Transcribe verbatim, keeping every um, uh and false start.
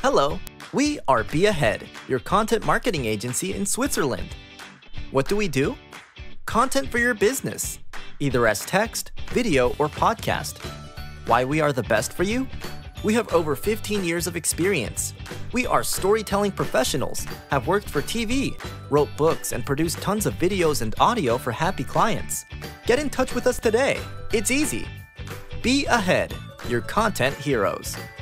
Hello, we are Be Ahead, your content marketing agency in Switzerland. What do we do? Content for your business, either as text, video, or podcast. Why we are the best for you? We have over fifteen years of experience. We are storytelling professionals, have worked for T V, wrote books, and produced tons of videos and audio for happy clients. Get in touch with us today. It's easy. Be Ahead, your content heroes.